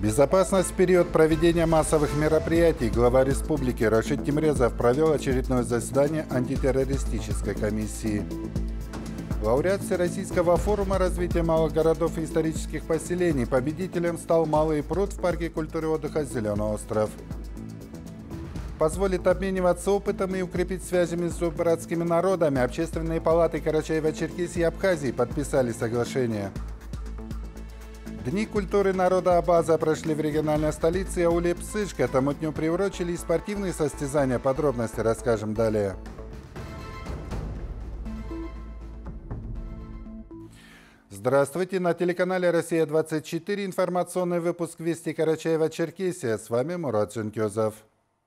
Безопасность в период проведения массовых мероприятий. Глава республики Рашид Тимрезов провел очередное заседание антитеррористической комиссии. Лауреат Всероссийского форума развития малых городов и исторических поселений. Победителем стал Малый пруд в парке культуры и отдыха «Зеленый остров». Позволит обмениваться опытом и укрепить связи между братскими народами. Общественные палаты Карачаево-Черкесии и Абхазии подписали соглашение. Дни культуры народа Абаза прошли в региональной столице Ауле-Псыш. К этому дню приурочили и спортивные состязания. Подробности расскажем далее. Здравствуйте! На телеканале «Россия-24» информационный выпуск «Вести Карачаево-Черкесия». С вами Мурат Жункёзов.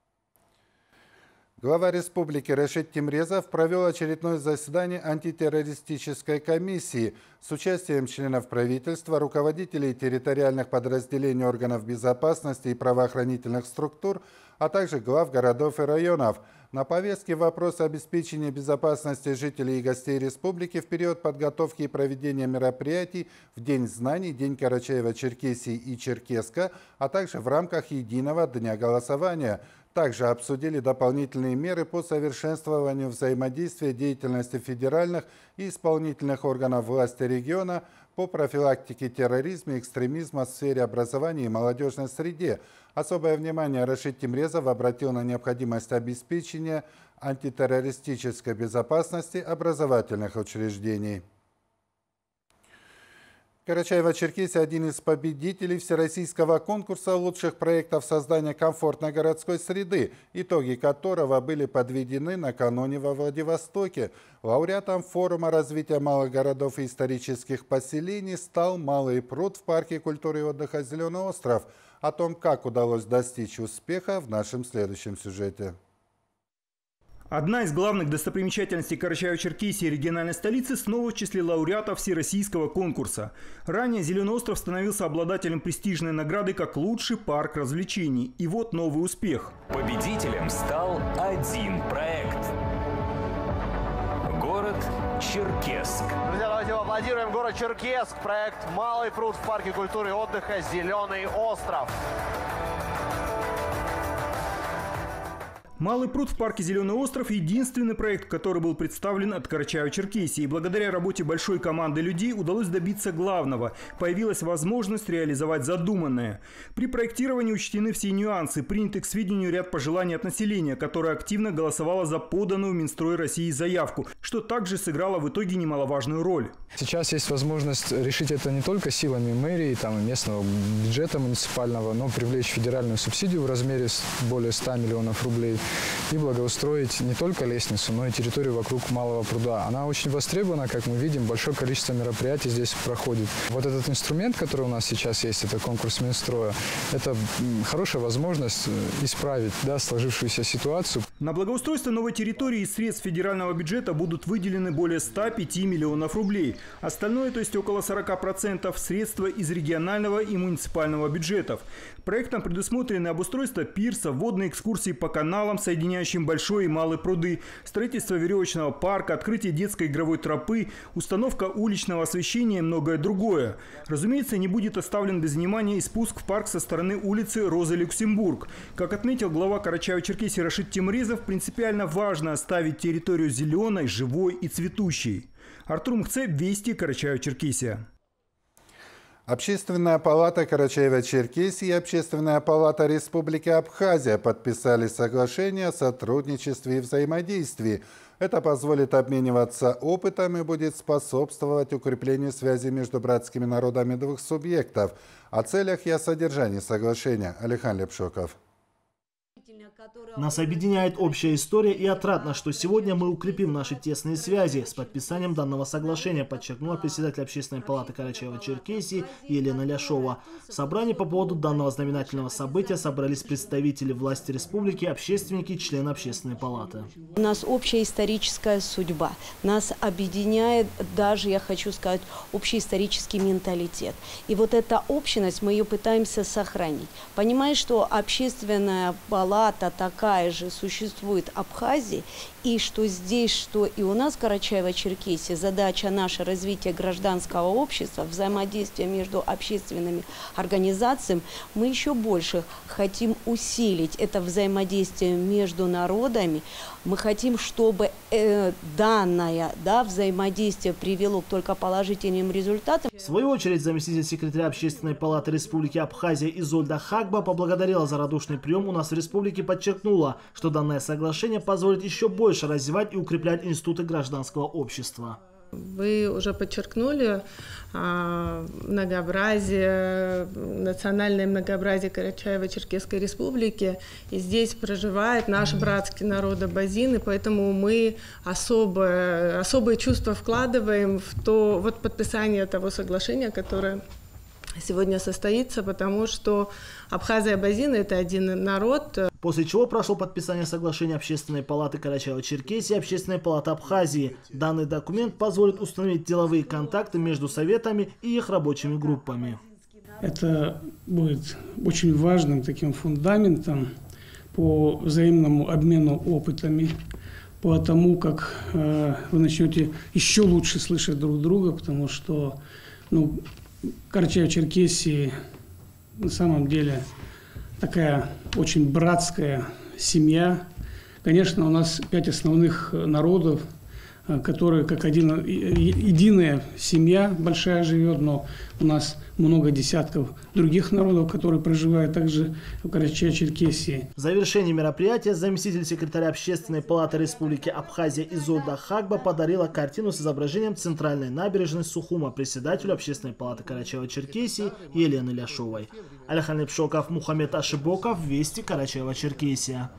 Глава республики Рашид Тимрезов провел очередное заседание антитеррористической комиссии с участием членов правительства, руководителей территориальных подразделений органов безопасности и правоохранительных структур, а также глав городов и районов. На повестке вопрос обеспечения безопасности жителей и гостей республики в период подготовки и проведения мероприятий в День знаний, День Карачаево-Черкесии и Черкесска, а также в рамках единого дня голосования. Также обсудили дополнительные меры по совершенствованию взаимодействия деятельности федеральных и исполнительных органов власти региона по профилактике терроризма и экстремизма в сфере образования и молодежной среде. Особое внимание Рашид Тимрезов обратил на необходимость обеспечения антитеррористической безопасности образовательных учреждений. Карачаево-Черкесия – один из победителей всероссийского конкурса лучших проектов создания комфортной городской среды, итоги которого были подведены накануне во Владивостоке. Лауреатом форума развития малых городов и исторических поселений стал Малый пруд в парке культуры и отдыха «Зеленый остров». О том, как удалось достичь успеха, в нашем следующем сюжете. Одна из главных достопримечательностей Карачаево-Черкесии региональной столицы снова в числе лауреатов всероссийского конкурса. Ранее «Зеленый остров» становился обладателем престижной награды как лучший парк развлечений. И вот новый успех. Победителем стал один проект. Город Черкесск. Друзья, давайте поаплодируем. Город Черкесск. Проект «Малый пруд» в парке культуры и отдыха «Зеленый остров». Малый пруд в парке «Зеленый остров» – единственный проект, который был представлен от Карачаево-Черкесии. И благодаря работе большой команды людей удалось добиться главного. Появилась возможность реализовать задуманное. При проектировании учтены все нюансы, приняты к сведению ряд пожеланий от населения, которое активно голосовало за поданную в Минстрой России заявку, что также сыграло в итоге немаловажную роль. Сейчас есть возможность решить это не только силами мэрии, местного бюджета муниципального, но привлечь федеральную субсидию в размере более 100 миллионов рублей. И благоустроить не только лестницу, но и территорию вокруг Малого пруда. Она очень востребована, как мы видим, большое количество мероприятий здесь проходит. Вот этот инструмент, который у нас сейчас есть, это конкурс Минстроя, это хорошая возможность исправить сложившуюся ситуацию. На благоустройство новой территории из средств федерального бюджета будут выделены более 105 миллионов рублей. Остальное, то есть около 40%, средства из регионального и муниципального бюджетов. Проектом предусмотрены обустройство пирса, водные экскурсии по каналам, соединяющим Большой и Малый пруды, строительство веревочного парка, открытие детской игровой тропы, установка уличного освещения и многое другое. Разумеется, не будет оставлен без внимания и спуск в парк со стороны улицы Розы Люксембург. Как отметил глава Карачаево-Черкесии Рашид Тимрезов, принципиально важно оставить территорию зеленой, живой и цветущей. Артур Мхце, Вести, Карачаево-Черкесия. Общественная палата Карачаево-Черкесии и Общественная палата Республики Абхазия подписали соглашение о сотрудничестве и взаимодействии. Это позволит обмениваться опытом и будет способствовать укреплению связи между братскими народами двух субъектов. О целях и о содержании соглашения. Алихан Лепшоков. Нас объединяет общая история, и отрадно, что сегодня мы укрепим наши тесные связи с подписанием данного соглашения, подчеркнула председатель Общественной палаты Карачаево-Черкесии Елена Ляшова. В собрании по поводу данного знаменательного события собрались представители власти республики, общественники и члены Общественной палаты. У нас общая историческая судьба. Нас объединяет даже, я хочу сказать, общий исторический менталитет. И вот эта общность, мы ее пытаемся сохранить. Понимаешь, что Общественная палата такая же существует в Абхазии, И что здесь, что и у нас в Карачаево-Черкесии задача наша развития гражданского общества, взаимодействия между общественными организациями, мы еще больше хотим усилить это взаимодействие между народами. Мы хотим, чтобы данное взаимодействие привело к только положительным результатам. В свою очередь, заместитель секретаря Общественной палаты Республики Абхазия Изольда Хагба поблагодарила за радушный прием у нас в республике, подчеркнула, что данное соглашение позволит еще больше развивать и укреплять институты гражданского общества. Вы уже подчеркнули многообразие, национальное многообразие Карачаево-Черкесской республики. И здесь проживает наш братский народ абазин, и поэтому мы особые чувства вкладываем в то подписание того соглашения, которое сегодня состоится, потому что Абхазия и абазины – это один народ. После чего прошло подписание соглашения Общественной палаты Карачаево-Черкесии и Общественной палаты Абхазии. Данный документ позволит установить деловые контакты между советами и их рабочими группами. Это будет очень важным таким фундаментом по взаимному обмену опытами, по тому, как вы начнете еще лучше слышать друг друга, потому что Карачаево-Черкесии на самом деле такая очень братская семья. Конечно, у нас 5 основных народов, которые как единая семья большая живет, но у нас много десятков других народов, которые проживают также в Карачаево-Черкесии. В завершении мероприятия заместитель секретаря Общественной палаты Республики Абхазия Изольда Хагба подарила картину с изображением центральной набережной Сухума председателю Общественной палаты Карачаево-Черкесии Елены Ляшовой. Алихан Лепшоков, Мухаммед Ашибоков, Вести, Карачаево-Черкесия.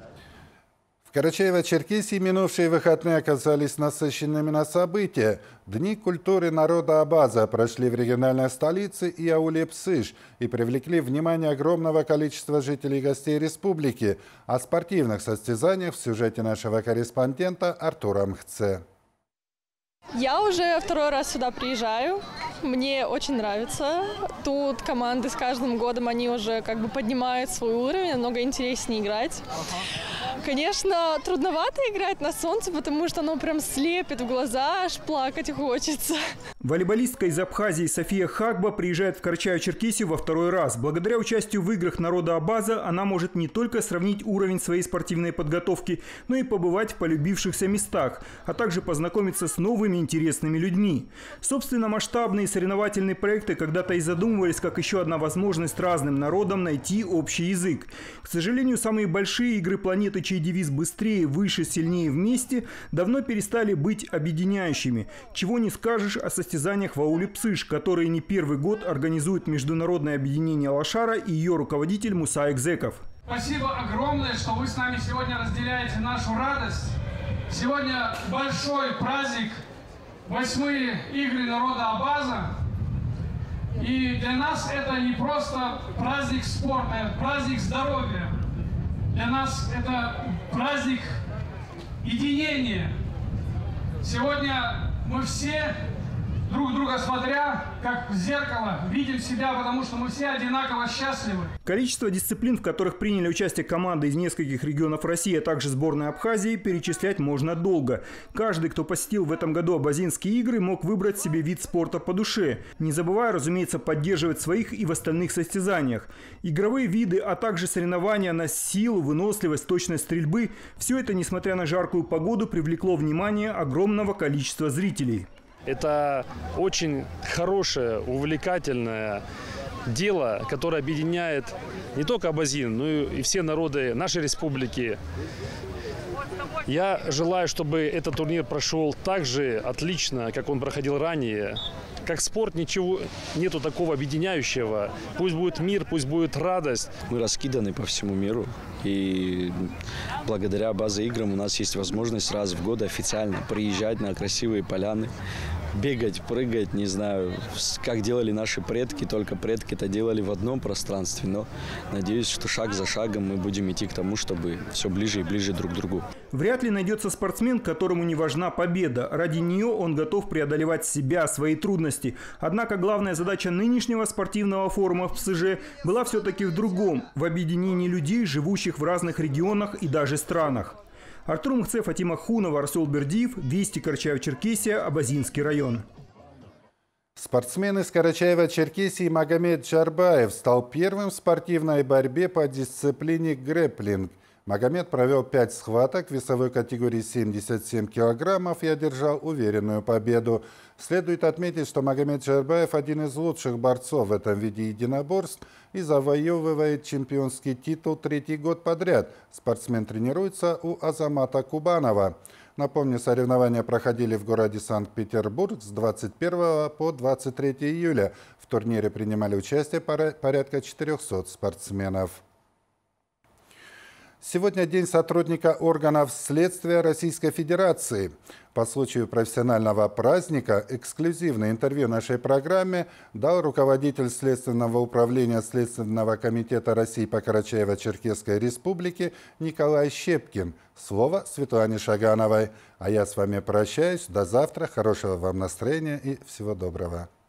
В Карачаево-Черкесии минувшие выходные оказались насыщенными на события. Дни культуры народа Абаза прошли в региональной столице и ауле Псыш и привлекли внимание огромного количества жителей и гостей республики. О спортивных состязаниях в сюжете нашего корреспондента Артура Мхце. Я уже второй раз сюда приезжаю. Мне очень нравится. Тут команды с каждым годом, они уже поднимают свой уровень, намного интереснее играть. Конечно, трудновато играть на солнце, потому что оно прям слепит в глаза, аж плакать хочется. Волейболистка из Абхазии София Хагба приезжает в Карачаево-Черкесию во второй раз. Благодаря участию в играх народа Абаза она может не только сравнить уровень своей спортивной подготовки, но и побывать в полюбившихся местах, а также познакомиться с новыми интересными людьми. Собственно, масштабные соревновательные проекты когда-то и задумывались как еще одна возможность разным народам найти общий язык. К сожалению, самые большие игры планеты, чей девиз «быстрее, выше, сильнее вместе», давно перестали быть объединяющими. Чего не скажешь о состязаниях в ауле Псыш, которые не первый год организует Международное объединение Алашара и ее руководитель Муса Экзеков. Спасибо огромное, что вы с нами сегодня разделяете нашу радость. Сегодня большой праздник, 8-е игры народа Абаза. И для нас это не просто праздник спорта, это праздник здоровья. Для нас это праздник единения. Сегодня мы все, друг друга смотря, как в зеркало, видим себя, потому что мы все одинаково счастливы. Количество дисциплин, в которых приняли участие команды из нескольких регионов России, а также сборная Абхазии, перечислять можно долго. Каждый, кто посетил в этом году абазинские игры, мог выбрать себе вид спорта по душе, не забывая, разумеется, поддерживать своих и в остальных состязаниях. Игровые виды, а также соревнования на силу, выносливость, точность стрельбы – все это, несмотря на жаркую погоду, привлекло внимание огромного количества зрителей. Это очень хорошее, увлекательное дело, которое объединяет не только абазин, но и все народы нашей республики. Я желаю, чтобы этот турнир прошел так же отлично, как он проходил ранее. Как спорт ничего нету такого объединяющего. Пусть будет мир, пусть будет радость. Мы раскиданы по всему миру. И благодаря база-играм у нас есть возможность раз в год официально приезжать на красивые поляны, бегать, прыгать, не знаю, как делали наши предки, только предки это делали в одном пространстве, но надеюсь, что шаг за шагом мы будем идти к тому, чтобы все ближе и ближе друг к другу. Вряд ли найдется спортсмен, которому не важна победа. Ради нее он готов преодолевать себя, свои трудности. Однако главная задача нынешнего спортивного форума в ПСЖ была все-таки в другом – в объединении людей, живущих в разных регионах и даже странах. Артур Мухцев, Фатима Хунова, Расул Бердиев, Вести, Карачаево-Черкесия, Абазинский район. Спортсмен из Карачаева-Черкесии Магомед Джарбаев стал первым в спортивной борьбе по дисциплине грэпплинг. Магомед провел 5 схваток в весовой категории 77 килограммов и одержал уверенную победу. Следует отметить, что Магомед Джарбаев один из лучших борцов в этом виде единоборств и завоевывает чемпионский титул 3-й год подряд. Спортсмен тренируется у Азамата Кубанова. Напомню, соревнования проходили в городе Санкт-Петербург с 21 по 23 июля. В турнире принимали участие порядка 400 спортсменов. Сегодня день сотрудника органов следствия Российской Федерации. По случаю профессионального праздника эксклюзивное интервью нашей программе дал руководитель Следственного управления Следственного комитета России по Карачаево-Черкесской Республике Николай Щепкин. Слово Светлане Шагановой. А я с вами прощаюсь. До завтра. Хорошего вам настроения и всего доброго.